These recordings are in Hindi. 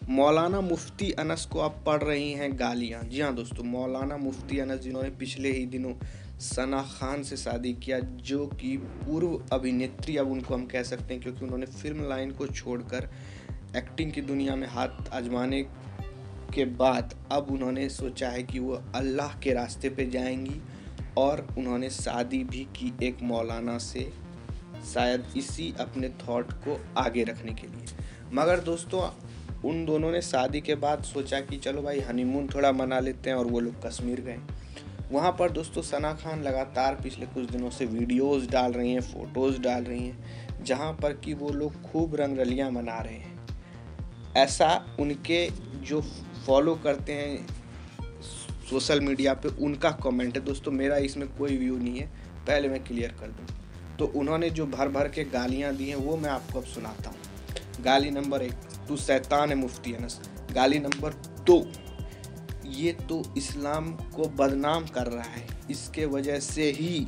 मौलाना मुफ्ती अनस को आप पढ़ रही हैं गालियाँ। जी हाँ दोस्तों, मौलाना मुफ्ती अनस जिन्होंने पिछले ही दिनों सना खान से शादी किया, जो कि पूर्व अभिनेत्री अब उनको हम कह सकते हैं, क्योंकि उन्होंने फिल्म लाइन को छोड़कर एक्टिंग की दुनिया में हाथ आजमाने के बाद अब उन्होंने सोचा है कि वो अल्लाह के रास्ते पे जाएंगी और उन्होंने शादी भी की एक मौलाना से, शायद इसी अपने थॉट को आगे रखने के लिए। मगर दोस्तों उन दोनों ने शादी के बाद सोचा कि चलो भाई हनीमून थोड़ा मना लेते हैं, और वो लोग कश्मीर गए। वहाँ पर दोस्तों सना खान लगातार पिछले कुछ दिनों से वीडियोस डाल रही हैं, फ़ोटोज़ डाल रही हैं, जहाँ पर कि वो लोग खूब रंगरलियाँ मना रहे हैं। ऐसा उनके जो फॉलो करते हैं सोशल मीडिया पे उनका कमेंट है दोस्तों, मेरा इसमें कोई व्यू नहीं है, पहले मैं क्लियर कर दूँ। तो उन्होंने जो भर भर के गालियाँ दी हैं वो मैं आपको अब सुनाता हूँ। गाली नंबर 1, तू शैतान है मुफ्ती अनस। गाली नंबर 2, ये तो इस्लाम को बदनाम कर रहा है, इसके वजह से ही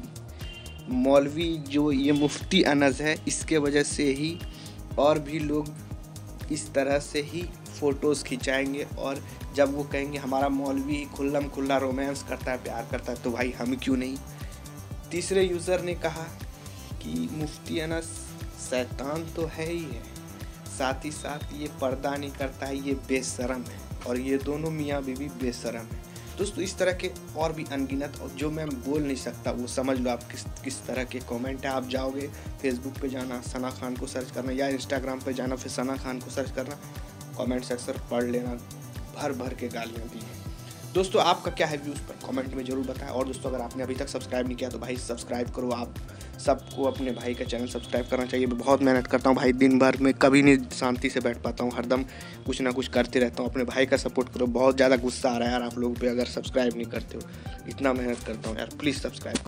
मौलवी जो ये मुफ्ती अनस है, इसके वजह से ही और भी लोग इस तरह से ही फ़ोटोज़ खिंचाएंगे, और जब वो कहेंगे हमारा मौलवी खुल्लम खुल्ला रोमांस करता है, प्यार करता है, तो भाई हम क्यों नहीं। तीसरे यूज़र ने कहा कि मुफ्ती अनस शैतान तो है ही है, साथ ही साथ ये पर्दा नहीं करता है, ये बेशरम है, और ये दोनों मियाँ बीवी बेशरम है। दोस्तों इस तरह के और भी अनगिनत, और जो मैं बोल नहीं सकता वो समझ लो आप किस तरह के कमेंट है। आप जाओगे फेसबुक पे जाना, सना खान को सर्च करना, या इंस्टाग्राम पे जाना, फिर सना खान को सर्च करना, कमेंट सेक्शन पढ़ लेना, भर भर के गालियाँ दी हैं। दोस्तों आपका क्या है व्यूज़ पर कमेंट में ज़रूर बताएं। और दोस्तों अगर आपने अभी तक सब्सक्राइब नहीं किया तो भाई सब्सक्राइब करो। आप सबको अपने भाई का चैनल सब्सक्राइब करना चाहिए। मैं बहुत मेहनत करता हूँ भाई, दिन भर में कभी नहीं शांति से बैठ पाता हूँ, हरदम कुछ ना कुछ करते रहता हूँ। अपने भाई का सपोर्ट करो। बहुत ज़्यादा गुस्सा आ रहा है यार आप लोगों पे, अगर सब्सक्राइब नहीं करते हो। इतना मेहनत करता हूँ यार, प्लीज़ सब्सक्राइब।